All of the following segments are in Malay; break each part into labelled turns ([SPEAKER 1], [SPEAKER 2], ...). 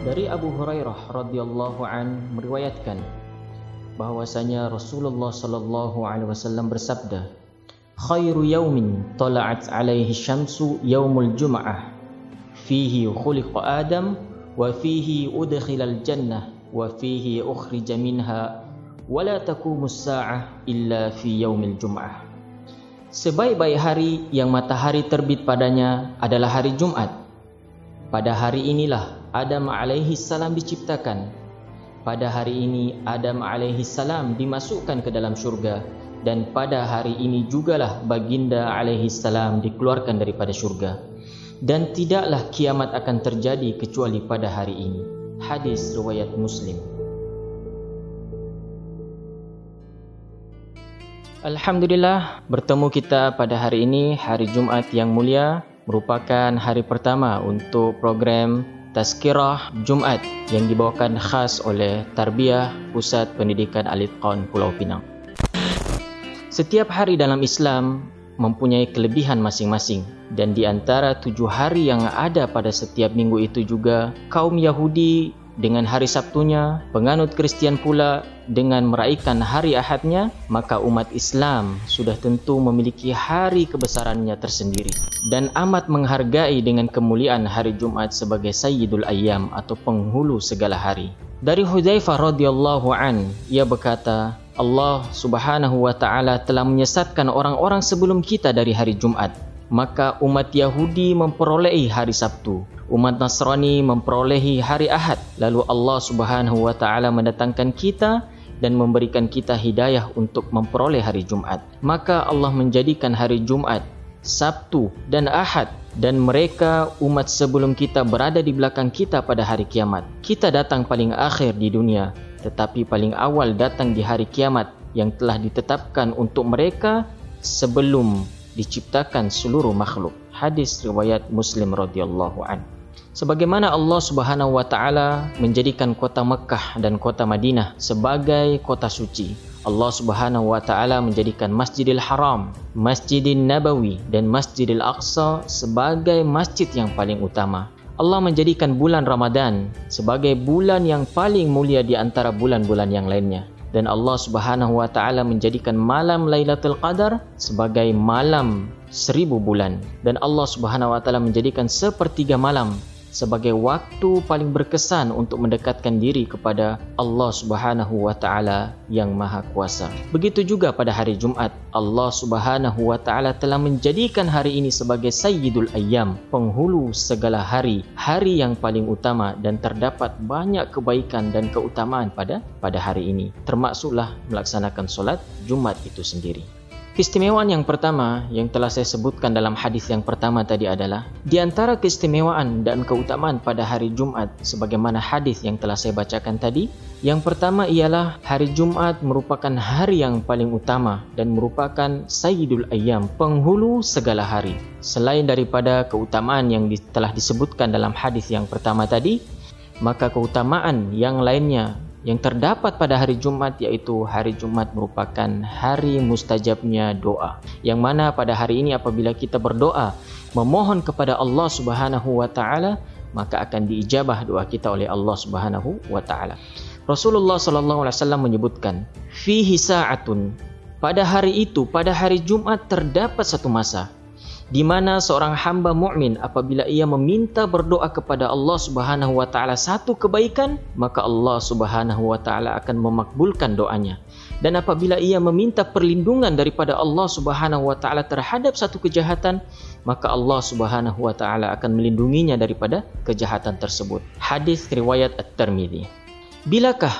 [SPEAKER 1] Dari Abu Hurairah radhiyallahu an meriwayatkan bahwasanya Rasulullah sallallahu alaihi wasallam bersabda, "Khairu yaumin tala'at alaihi syamsu yaumul jum'ah, fihi khuliqa Adam wa fihi udkhilal jannah wa fihi ukhrija minha wa la taqumus sa'ah illa fi yaumil jum'ah." Sebaik-baik hari yang matahari terbit padanya adalah hari Jumat. Pada hari inilah Adam alaihi salam diciptakan. Pada hari ini Adam alaihi salam dimasukkan ke dalam syurga, dan pada hari ini jugalah baginda alaihi salam dikeluarkan daripada syurga. Dan tidaklah kiamat akan terjadi kecuali pada hari ini. Hadis riwayat Muslim. Alhamdulillah, bertemu kita pada hari ini, hari Jumat yang mulia, merupakan hari pertama untuk program Tazkirah Jumat yang dibawakan khas oleh Tarbiyah Pusat Pendidikan Al-Itqan Pulau Pinang. Setiap hari dalam Islam mempunyai kelebihan masing-masing, dan di antara 7 hari yang ada pada setiap minggu itu juga kaum Yahudi dengan hari Sabtunya, penganut Kristian pula dengan meraihkan hari Ahadnya, maka umat Islam sudah tentu memiliki hari kebesarannya tersendiri dan amat menghargai dengan kemuliaan hari Jumat sebagai Sayyidul Ayyam atau penghulu segala hari. Dari Hudzaifah radhiyallahu an, ia berkata, Allah Subhanahu wa taala telah menyesatkan orang-orang sebelum kita dari hari Jumat, maka umat Yahudi memperolehi hari Sabtu, umat Nasrani memperolehi hari Ahad. Lalu Allah Subhanahu wa taala mendatangkan kita dan memberikan kita hidayah untuk memperoleh hari Jumat. Maka Allah menjadikan hari Jumat, Sabtu dan Ahad, dan mereka umat sebelum kita berada di belakang kita pada hari kiamat. Kita datang paling akhir di dunia, tetapi paling awal datang di hari kiamat yang telah ditetapkan untuk mereka sebelum diciptakan seluruh makhluk. Hadis riwayat Muslim radhiyallahu an. Sebagaimana Allah Subhanahu wa taala menjadikan kota Mekah dan kota Madinah sebagai kota suci, Allah Subhanahu wa taala menjadikan Masjidil Haram, Masjidil Nabawi dan Masjidil Aqsa sebagai masjid yang paling utama. Allah menjadikan bulan Ramadan sebagai bulan yang paling mulia di antara bulan-bulan yang lainnya. Dan Allah Subhanahu wa taala menjadikan malam Lailatul Qadar sebagai malam 1000 bulan. Dan Allah Subhanahu wa taala menjadikan sepertiga malam sebagai waktu paling berkesan untuk mendekatkan diri kepada Allah Subhanahu wa taala yang Maha Kuasa. Begitu juga pada hari Jumat, Allah Subhanahu wa taala telah menjadikan hari ini sebagai Sayyidul Ayyam, penghulu segala hari, hari yang paling utama, dan terdapat banyak kebaikan dan keutamaan pada hari ini, termasuklah melaksanakan solat Jumat itu sendiri. Keistimewaan yang pertama yang telah saya sebutkan dalam hadis yang pertama tadi adalah, di antara keistimewaan dan keutamaan pada hari Jumat sebagaimana hadis yang telah saya bacakan tadi, yang pertama ialah hari Jumat merupakan hari yang paling utama dan merupakan Sayyidul Ayyam, penghulu segala hari. Selain daripada keutamaan yang telah disebutkan dalam hadis yang pertama tadi, maka keutamaan yang lainnya yang terdapat pada hari Jumat, yaitu hari Jumat merupakan hari mustajabnya doa, yang mana pada hari ini apabila kita berdoa memohon kepada Allah Subhanahu wa taala, maka akan diijabah doa kita oleh Allah Subhanahu wa taala. Rasulullah sallallahu alaihi wasallam menyebutkan, fihi sa'atun, pada hari itu, pada hari Jumat terdapat satu masa di mana seorang hamba mukmin apabila ia meminta berdoa kepada Allah Subhanahu wa taala satu kebaikan, maka Allah Subhanahu wa taala akan memakbulkan doanya. Dan apabila ia meminta perlindungan daripada Allah Subhanahu wa taala terhadap satu kejahatan, maka Allah Subhanahu wa taala akan melindunginya daripada kejahatan tersebut. Hadis riwayat At-Tirmidzi. Bilakah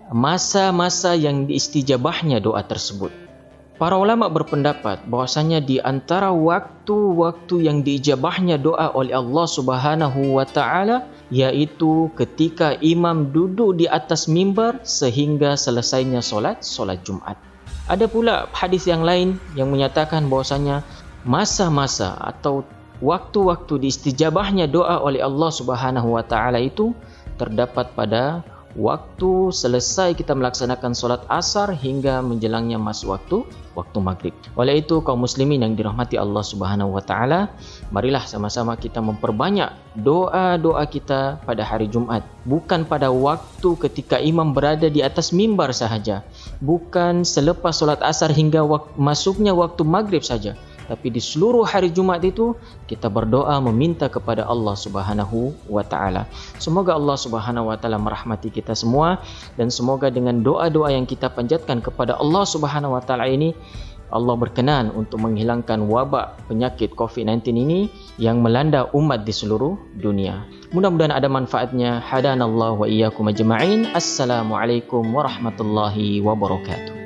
[SPEAKER 1] masa-masa yang diistijabahnya doa tersebut? Para ulama berpendapat bahwasanya di antara waktu-waktu yang diijabahnya doa oleh Allah Subhanahu wa taala yaitu ketika imam duduk di atas mimbar sehingga selesainya solat Jumat. Ada pula hadis yang lain yang menyatakan bahwasanya masa-masa atau waktu-waktu diistijabahnya doa oleh Allah Subhanahu wa taala itu terdapat pada waktu selesai kita melaksanakan solat asar hingga menjelangnya masuk waktu maghrib. Oleh itu kaum muslimin yang dirahmati Allah Subhanahu wa taala, marilah sama-sama kita memperbanyak doa-doa kita pada hari Jumat, bukan pada waktu ketika imam berada di atas mimbar sahaja, bukan selepas solat asar hingga masuknya waktu maghrib saja, tapi di seluruh hari Jumat itu kita berdoa meminta kepada Allah Subhanahu wa taala. Semoga Allah Subhanahu wa taala merahmati kita semua, dan semoga dengan doa-doa yang kita panjatkan kepada Allah Subhanahu wa taala ini, Allah berkenan untuk menghilangkan wabak penyakit COVID-19 ini yang melanda umat di seluruh dunia. Mudah-mudahan ada manfaatnya. Hadanallahu wa iyyakum ajma'in. Assalamualaikum warahmatullahi wabarakatuh.